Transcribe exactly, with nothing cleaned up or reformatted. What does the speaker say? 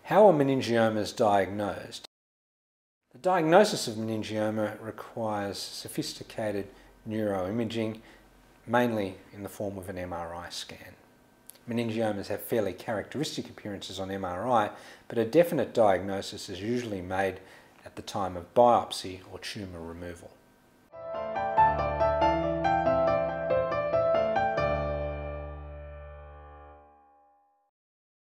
How are meningiomas diagnosed? The diagnosis of meningioma requires sophisticated neuroimaging, mainly in the form of an M R I scan. Meningiomas have fairly characteristic appearances on M R I, but a definite diagnosis is usually made at the time of biopsy or tumour removal.